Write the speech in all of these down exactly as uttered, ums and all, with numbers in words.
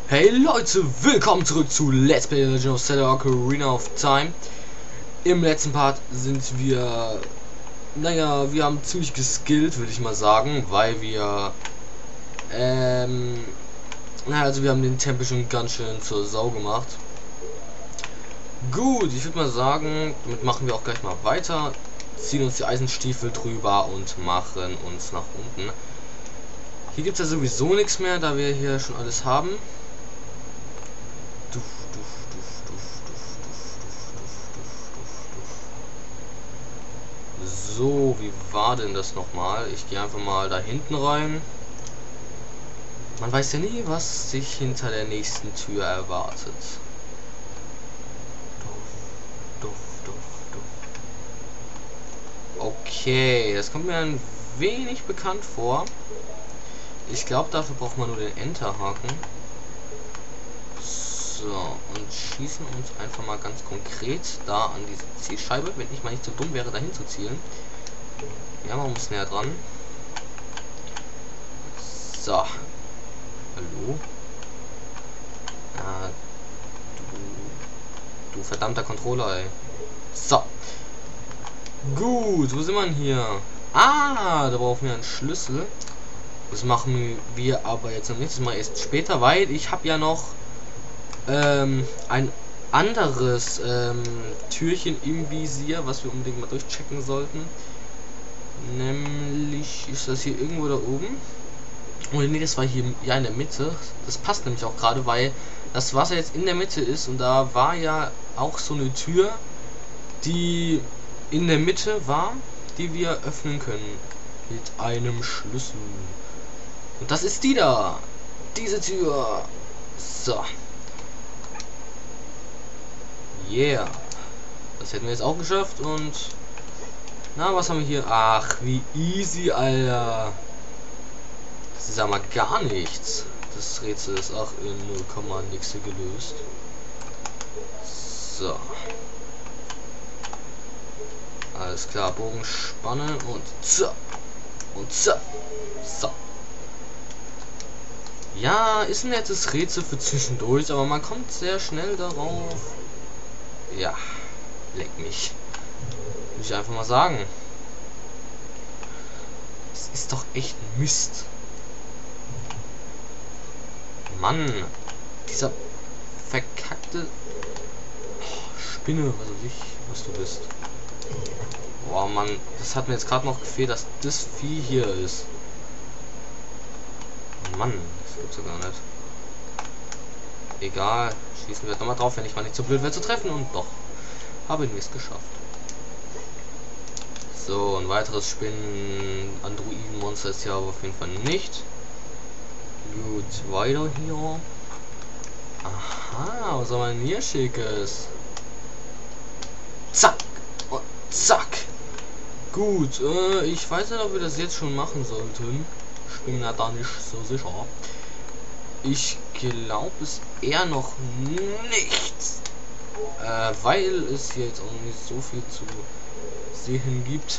Hey Leute, willkommen zurück zu Let's Play Legend of Zelda Ocarina of Time. Im letzten Part sind wir, naja, wir haben ziemlich geskillt, würde ich mal sagen, weil wir, ähm, naja, also wir haben den Tempel schon ganz schön zur Sau gemacht. Gut, ich würde mal sagen, damit machen wir auch gleich mal weiter, ziehen uns die Eisenstiefel drüber und machen uns nach unten. Hier gibt es ja sowieso nichts mehr, da wir hier schon alles haben. So, wie war denn das nochmal? Ich gehe einfach mal da hinten rein. Man weiß ja nie, was sich hinter der nächsten Tür erwartet. Duff, duff, duff, duff. Okay, das kommt mir ein wenig bekannt vor. Ich glaube, dafür braucht man nur den Enterhaken. So, und schießen uns einfach mal ganz konkret da an diese Zielscheibe, wenn ich mal nicht so dumm wäre, dahin zu zielen. Ja, man muss näher dran. So. Hallo? Ah, du, du verdammter Controller, ey. So. Gut, wo sind wir hier? Ah, da brauchen wir einen Schlüssel. Das machen wir aber jetzt am nächsten Mal erst später, weil ich habe ja noch ähm, ein anderes ähm, Türchen im Visier, was wir unbedingt mal durchchecken sollten. Nämlich ist das hier irgendwo da oben. Oh nee, das war hier ja in der Mitte. Das passt nämlich auch gerade, weil das Wasser jetzt in der Mitte ist und da war ja auch so eine Tür, die in der Mitte war, die wir öffnen können mit einem Schlüssel. Und das ist die da. Diese Tür. So. Yeah. Das hätten wir jetzt auch geschafft und... Na, was haben wir hier? Ach, wie easy, Alter. Das ist ja mal gar nichts. Das Rätsel ist auch in null Komma nix gelöst. So. Alles klar, Bogen spannen und so. Und so. So. Ja, ist ein nettes Rätsel für zwischendurch, aber man kommt sehr schnell darauf. Ja, leck mich. Muss ich einfach mal sagen. Das ist doch echt Mist. Mann, dieser verkackte oh, Spinne, was weiß ich, was du bist. Boah, Mann, das hat mir jetzt gerade noch gefehlt, dass das Vieh hier ist. Mann, das gibt's ja gar nicht. Egal, schießen wir nochmal drauf, wenn ich mal nicht so blöd wäre zu treffen, und doch haben wir es geschafft. So, ein weiteres Spinnen-Androiden-Monster ist hier aber auf jeden Fall nicht. Gut, weiter hier. Aha, was soll man hier Schickes? Zack und zack. Gut, äh, ich weiß nicht, ob wir das jetzt schon machen sollten. Ich bin mir da nicht so sicher. Ich glaube es eher noch nicht. Äh, weil es hier jetzt auch nicht so viel zu sehen gibt.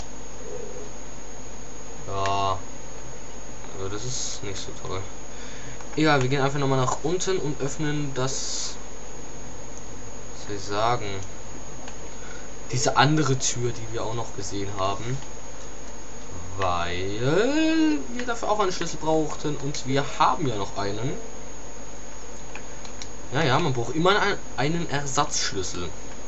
Ja. Aber das ist nicht so toll. Egal, wir gehen einfach nochmal nach unten und öffnen das. Was soll ich sagen? Diese andere Tür, die wir auch noch gesehen haben. Weil wir dafür auch einen Schlüssel brauchten und wir haben ja noch einen. Naja, man braucht immer einen Ersatzschlüssel.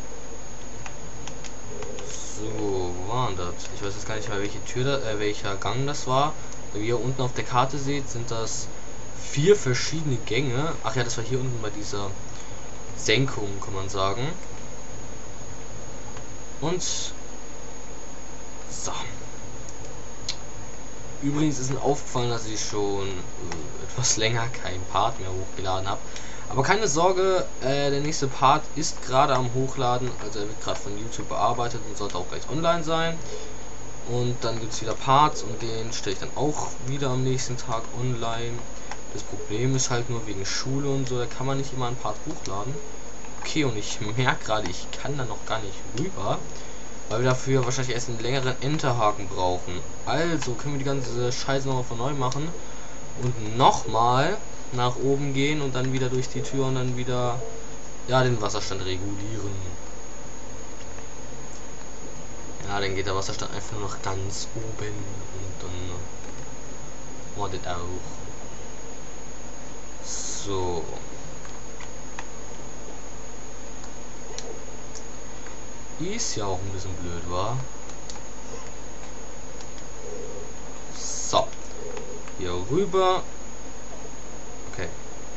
So, wo war das? Ich weiß jetzt gar nicht mehr, welche Tür, da, äh, welcher Gang das war. Wie ihr unten auf der Karte seht, sind das vier verschiedene Gänge. Ach ja, das war hier unten bei dieser Senkung, kann man sagen. Und so. Übrigens ist mir aufgefallen, dass ich schon äh, etwas länger keinen Part mehr hochgeladen habe. Aber keine Sorge, äh, der nächste Part ist gerade am Hochladen. Also er wird gerade von YouTube bearbeitet und sollte auch gleich online sein. Und dann gibt es wieder Parts und den stelle ich dann auch wieder am nächsten Tag online. Das Problem ist halt nur wegen Schule und so, da kann man nicht immer einen Part hochladen. Okay, und ich merke gerade, ich kann da noch gar nicht rüber. Weil wir dafür wahrscheinlich erst einen längeren Enterhaken brauchen. Also können wir die ganze Scheiße nochmal von neu machen. Und nochmal nach oben gehen und dann wieder durch die Tür und dann wieder ja den Wasserstand regulieren. Ja, dann geht der Wasserstand einfach nur noch ganz oben und dann war das auch. So. Ist ja auch ein bisschen blöd, war. So. Hier rüber. Okay.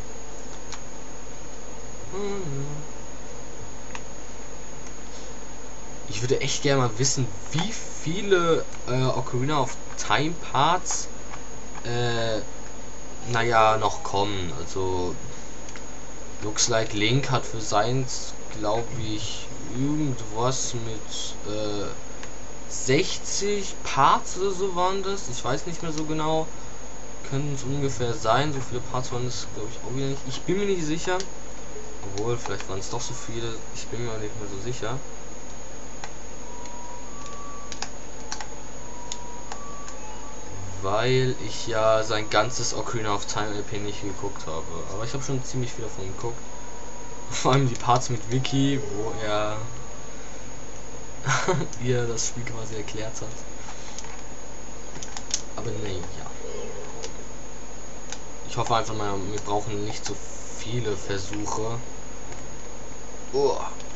Ich würde echt gerne mal wissen, wie viele äh, Ocarina of Time Parts äh, naja, noch kommen. Also looks like Link hat für seins, glaube ich, irgendwas mit äh, sechzig Parts oder so waren das. Ich weiß nicht mehr so genau. Können es ungefähr sein. So viele Parts waren es, glaube ich, auch wieder nicht. Ich bin mir nicht sicher. Obwohl, vielleicht waren es doch so viele. Ich bin mir nicht mehr so sicher. Weil ich ja sein ganzes Ocarina of Time L P nicht geguckt habe. Aber ich habe schon ziemlich viel davon geguckt. Vor allem die Parts mit Vicky, wo er ihr das Spiel quasi erklärt hat. Aber nee, ja. Ich hoffe einfach mal, wir brauchen nicht so viele Versuche. Oh.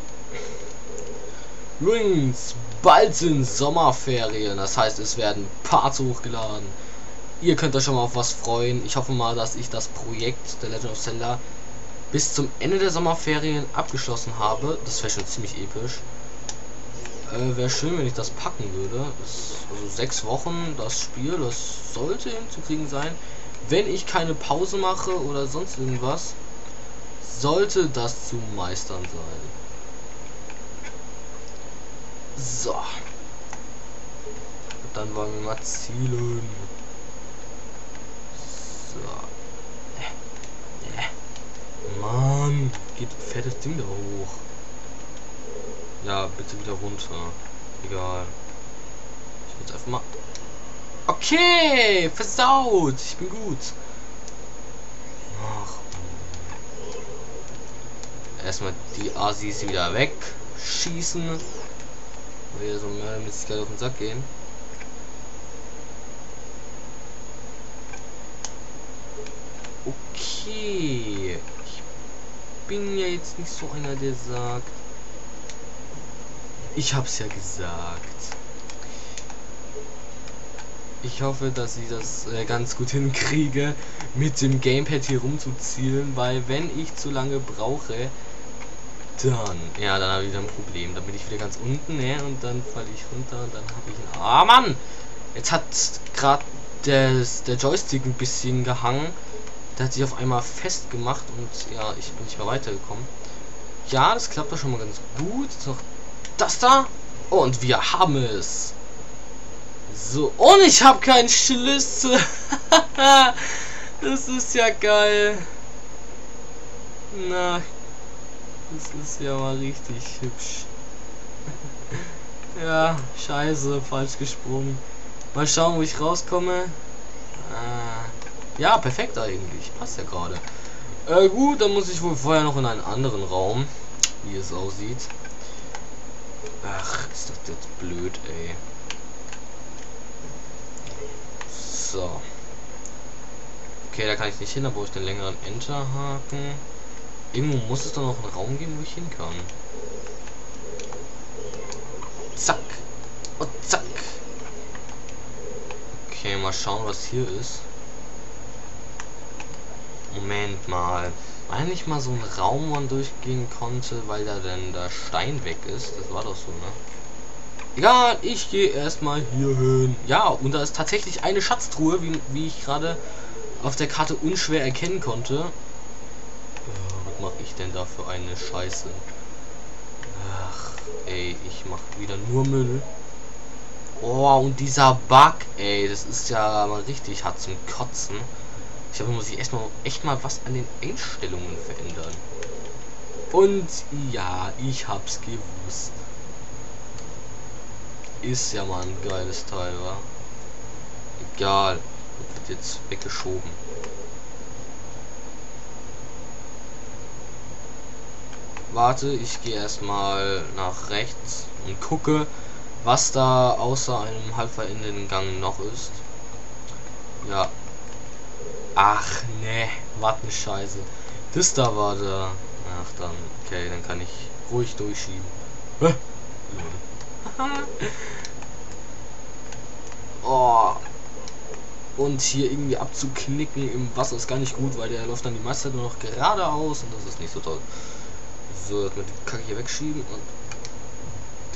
Übrigens, bald sind Sommerferien, das heißt, es werden Parts hochgeladen. Ihr könnt euch schon mal auf was freuen. Ich hoffe mal, dass ich das Projekt der Legend of Zelda bis zum Ende der Sommerferien abgeschlossen habe. Das wäre schon ziemlich episch. Äh, wäre schön, wenn ich das packen würde. Das, also sechs Wochen das Spiel, das sollte hinzukriegen sein. Wenn ich keine Pause mache oder sonst irgendwas, sollte das zu meistern sein. So. Und dann wollen wir mal zielen. So. Äh. Äh. Mann, geht fettes Ding da hoch. Ja, bitte wieder runter. Egal. Ich will jetzt einfach mal. Okay, versaut. Ich bin gut. Ach. Erstmal die Asis wieder wegschießen. Weil so mehr mit sich auf den Sack gehen. Okay. Ich bin ja jetzt nicht so einer, der sagt. Ich hab's ja gesagt. Ich hoffe, dass ich das äh, ganz gut hinkriege, mit dem Gamepad hier rumzuzielen, weil wenn ich zu lange brauche, dann, ja, dann habe ich wieder ein Problem. Dann bin ich wieder ganz unten, ne, und dann falle ich runter und dann habe ich ein... Ah, Mann! Jetzt hat gerade der, der Joystick ein bisschen gehangen. Der hat sich auf einmal festgemacht und ja, ich bin nicht mehr weitergekommen. Ja, das klappt doch schon mal ganz gut. Jetzt noch das da. Und wir haben es. So, und ich habe keinen Schlüssel. Das ist ja geil. Na, das ist ja mal richtig hübsch. Ja, scheiße, falsch gesprungen. Mal schauen, wo ich rauskomme. Ah, ja, perfekt eigentlich. Passt ja gerade. Äh, gut, dann muss ich wohl vorher noch in einen anderen Raum, wie es aussieht. Ach, ist das jetzt blöd, ey. So. Okay, da kann ich nicht hin, da brauche ich den längeren Enterhaken. Irgendwo muss es doch noch einen Raum geben, wo ich hin kann. Zack. Und zack. Okay, mal schauen, was hier ist. Moment mal. War nicht mal so ein Raum, wo man durchgehen konnte, weil da denn der Stein weg ist? Das war doch so, ne? Egal, ich gehe erstmal hier hin. Ja, und da ist tatsächlich eine Schatztruhe, wie, wie ich gerade auf der Karte unschwer erkennen konnte. Ja, was mache ich denn da für eine Scheiße? Ach, ey, ich mache wieder nur Müll. Oh, und dieser Bug, ey, das ist ja mal richtig hart zum Kotzen. Ich glaube, muss ich erstmal echt mal was an den Einstellungen verändern. Und ja, ich hab's gewusst. Ist ja mal ein geiles Teil, wa? Egal. Das wird jetzt weggeschoben. warte, ich gehe erstmal nach rechts und gucke, was da außer einem halb verendeten Gang noch ist. Ja. Ach ne, was ne Scheiße. Das da war da. Ach dann, okay, dann kann ich ruhig durchschieben. Oh. Und hier irgendwie abzuknicken im Wasser ist gar nicht gut, weil der läuft dann die meiste Zeit nur noch geradeaus und das ist nicht so toll. So, jetzt mit der Kacke hier wegschieben und...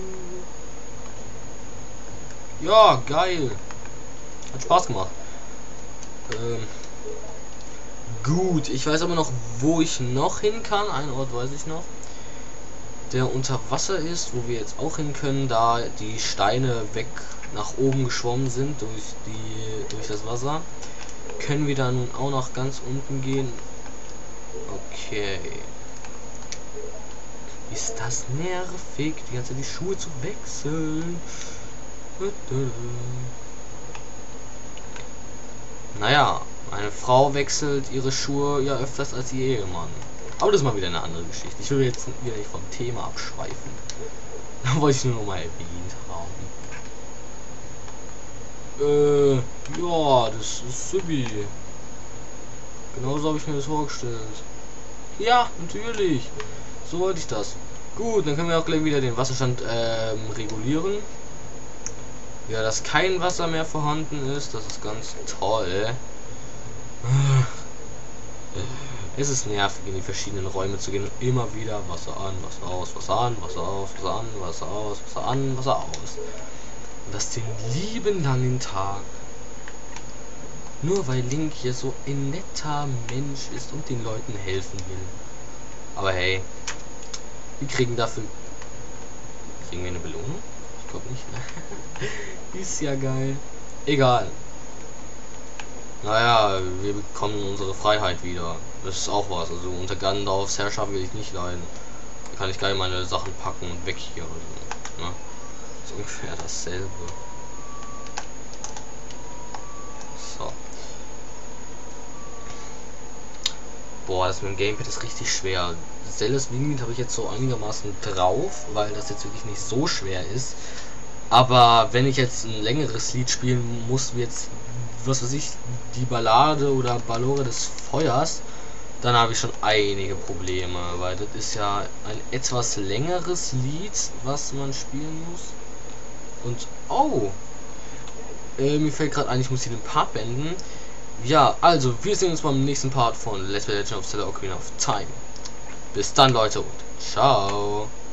Ja, geil. Hat Spaß gemacht. Ähm, gut, ich weiß aber noch, wo ich noch hin kann. Einen Ort weiß ich noch, der unter Wasser ist, wo wir jetzt auch hin können, da die Steine weg nach oben geschwommen sind durch die durch das Wasser. Können wir da nun auch noch ganz unten gehen? Okay. Ist das nervig, die ganze Zeit die Schuhe zu wechseln? Naja, eine Frau wechselt ihre Schuhe ja öfters als ihr Ehemann. Aber das ist mal wieder eine andere Geschichte. Ich will jetzt wieder nicht vom Thema abschweifen. Da wollte ich nur noch mal erwähnt haben. Äh, ja, das ist supi. Genauso habe ich mir das vorgestellt. Ja, natürlich. So wollte ich das. Gut, dann können wir auch gleich wieder den Wasserstand ähm, regulieren. Ja, dass kein Wasser mehr vorhanden ist, das ist ganz toll. Es ist nervig, in die verschiedenen Räume zu gehen und immer wieder Wasser an, Wasser aus, Wasser an, Wasser aus, Wasser an, Wasser aus, Wasser an, Wasser aus. Und das den lieben langen Tag. Nur weil Link hier so ein netter Mensch ist und den Leuten helfen will. Aber hey, wir kriegen dafür... Kriegen wir eine Belohnung? Ich glaube nicht. Ist ja geil. Egal. Naja, wir bekommen unsere Freiheit wieder. Das ist auch was. Also unter Gandalfs Herrschaft will ich nicht leiden. Da kann ich gleich meine Sachen packen und weg hier. Also, ne? Das ist ungefähr dasselbe. So. Boah, das mit dem Gamepad ist richtig schwer. Zelda's Wingmeat habe ich jetzt so einigermaßen drauf, weil das jetzt wirklich nicht so schwer ist. Aber wenn ich jetzt ein längeres Lied spielen muss, wie jetzt, was weiß ich, die Ballade oder Ballore des Feuers, dann habe ich schon einige Probleme, weil das ist ja ein etwas längeres Lied, was man spielen muss. Und, oh, äh, mir fällt gerade ein, ich muss hier den Part beenden. Ja, also, wir sehen uns beim nächsten Part von Let's Play Legend of Zelda Ocarina of Time. Bis dann, Leute, und ciao.